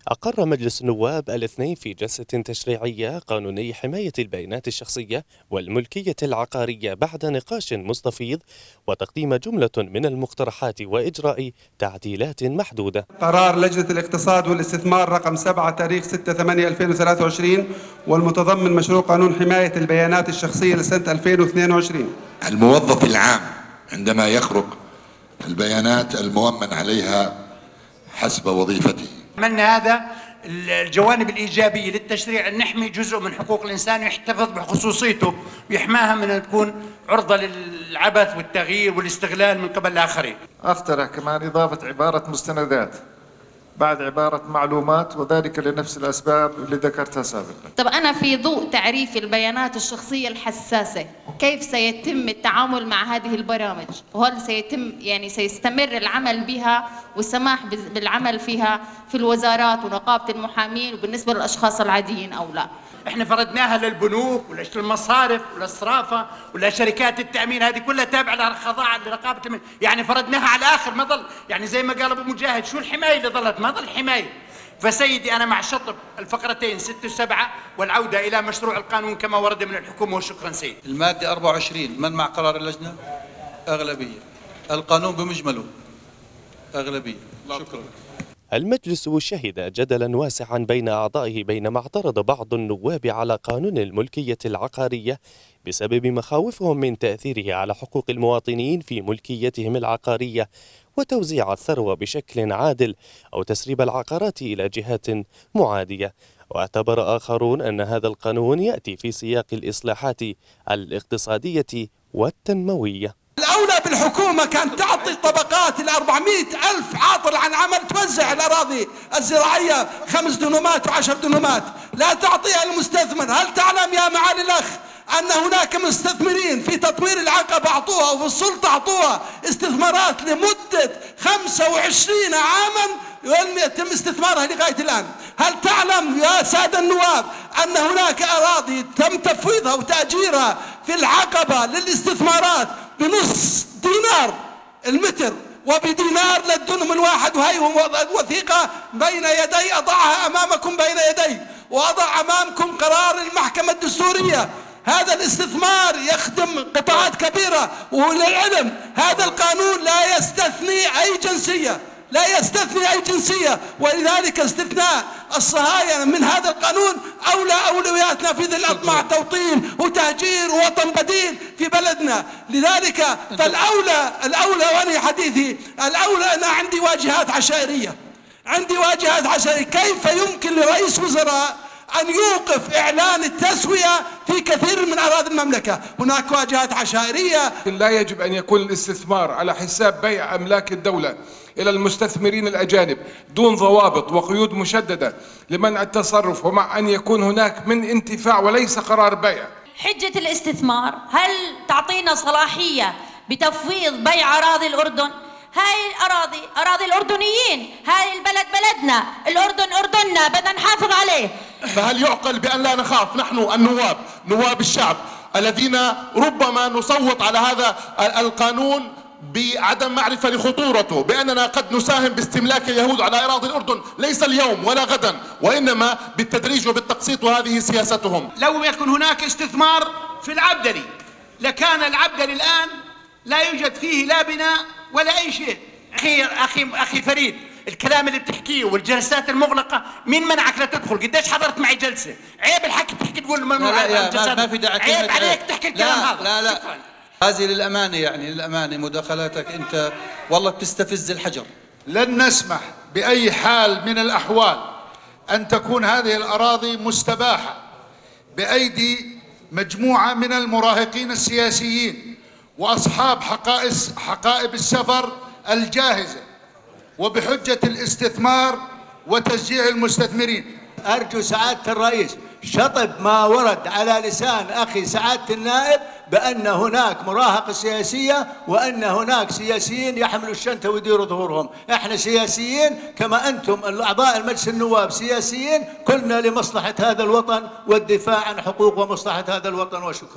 أقر مجلس النواب الاثنين في جلسة تشريعية قانوني حماية البيانات الشخصية والملكية العقارية بعد نقاش مستفيض وتقديم جملة من المقترحات وإجراء تعديلات محدودة. قرار لجنة الاقتصاد والاستثمار رقم 7 تاريخ 6/8/2023 والمتضمن مشروع قانون حماية البيانات الشخصية لسنة 2022. الموظف العام عندما يخرق البيانات المؤمن عليها حسب وظيفته. عملنا هذا الجوانب الإيجابية للتشريع، أن نحمي جزء من حقوق الإنسان ويحتفظ بخصوصيته ويحماها من أن تكون عرضة للعبث والتغيير والاستغلال من قبل الآخرين. أقترح كمان إضافة عبارة مستندات بعد عبارة معلومات، وذلك لنفس الأسباب اللي ذكرتها سابقا. طب أنا في ضوء تعريف البيانات الشخصية الحساسة، كيف سيتم التعامل مع هذه البرامج؟ وهل سيستمر العمل بها والسماح بالعمل فيها في الوزارات ونقابة المحامين وبالنسبة للأشخاص العاديين أو لا؟ احنا فرضناها للبنوك ولا للمصارف ولا الصرافة ولا شركات التأمين، هذه كلها تابعة لخضاع لرقابة التأمين، يعني فرضناها على الآخر، ما ظل يعني زي ما قال أبو مجاهد شو الحماية اللي ظلت؟ ما ظل حماية. فسيدي أنا مع شطب الفقرتين 6 و7 والعودة إلى مشروع القانون كما ورد من الحكومة، وشكرا سيدي. المادة 24 من مع قرار اللجنة؟ أغلبية. القانون بمجمله أغلبية. شكرا. المجلس شهد جدلا واسعا بين أعضائه بينما اعترض بعض النواب على قانون الملكية العقارية بسبب مخاوفهم من تأثيره على حقوق المواطنين في ملكيتهم العقارية وتوزيع الثروة بشكل عادل أو تسريب العقارات إلى جهات معادية. واعتبر آخرون أن هذا القانون يأتي في سياق الإصلاحات الاقتصادية والتنموية. الأولى بالحكومة كانت تعطي الطبقات 400,000 عاطل عن عمل توزع الأراضي الزراعية 5 دنومات و10 دنومات، لا تعطيها للمستثمر. هل تعلم يا معالي الأخ أن هناك مستثمرين في تطوير العقبة أعطوها وفي السلطة أعطوها استثمارات لمدة 25 عاما ولم يتم استثمارها لغاية الآن؟ هل تعلم يا سادة النواب أن هناك أراضي تم تفويضها وتأجيرها في العقبة للاستثمارات بنص دينار المتر وبدينار للدنم الواحد؟ وهي وثيقة بين يدي أضعها أمامكم بين يدي، وأضع أمامكم قرار المحكمة الدستورية. هذا الاستثمار يخدم قطاعات كبيرة، وللعلم هذا القانون لا يستثني أي جنسية، لا يستثني أي جنسية، ولذلك استثناء الصهاينة من هذا القانون أولى أولوياتنا في ذي الأطماع توطين وتهجير ووطن بديل في بلدنا. لذلك فالأولى وأنا حديثي الأولى أنا عندي واجهات عشائرية، كيف يمكن لرئيس وزراء أن يوقف إعلان التسوية في كثير من أراضي المملكة؟ هناك واجهات عشائرية. لا يجب أن يكون الاستثمار على حساب بيع أملاك الدولة إلى المستثمرين الأجانب دون ضوابط وقيود مشددة لمنع التصرف، ومع أن يكون هناك من انتفاع وليس قرار بيع. حجة الاستثمار، هل تعطينا صلاحية بتفويض بيع أراضي الأردن؟ هاي أراضي الأردنيين، هاي البلد بلدنا، الأردن أردننا، بدنا نحافظ عليه. فهل يعقل بأن لا نخاف نحن النواب نواب الشعب الذين ربما نصوت على هذا القانون بعدم معرفة لخطورته، بأننا قد نساهم باستملاك اليهود على أراضي الأردن ليس اليوم ولا غدا، وإنما بالتدريج وبالتقسيط، وهذه سياستهم. لو يكن هناك استثمار في العبدلي لكان العبدلي الآن لا يوجد فيه لا بناء ولا أي شيء. أخي فريد، الكلام اللي بتحكيه والجلسات المغلقة، مين منعك لا تدخل؟ قديش حضرت معي جلسة؟ عيب الحكي تحكي تقول ما في داعي، عيب عليك تحكي الكلام هذا. لا شكرا. هذه للأمانة، يعني للأمانة مداخلاتك أنت والله بتستفز الحجر. لن نسمح بأي حال من الأحوال أن تكون هذه الأراضي مستباحة بأيدي مجموعة من المراهقين السياسيين وأصحاب حقائب السفر الجاهزة وبحجة الاستثمار وتشجيع المستثمرين. أرجو سعادة الرئيس شطب ما ورد على لسان أخي سعادة النائب بأن هناك مراهقة سياسية وأن هناك سياسيين يحملوا الشنطة ويديروا ظهورهم. احنا سياسيين كما أنتم الأعضاء المجلس النواب سياسيين، كلنا لمصلحة هذا الوطن والدفاع عن حقوق ومصلحة هذا الوطن، وشكرا.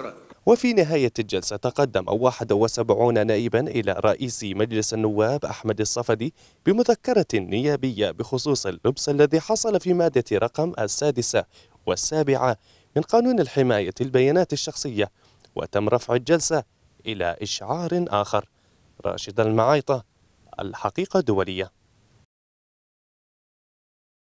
وفي نهاية الجلسة تقدم 71 نائبا إلى رئيس مجلس النواب أحمد الصفدي بمذكرة نيابية بخصوص اللبس الذي حصل في مادة رقم 6 و7 من قانون الحماية البيانات الشخصية، وتم رفع الجلسة إلى إشعار آخر. راشد المعايطة، الحقيقة دولية.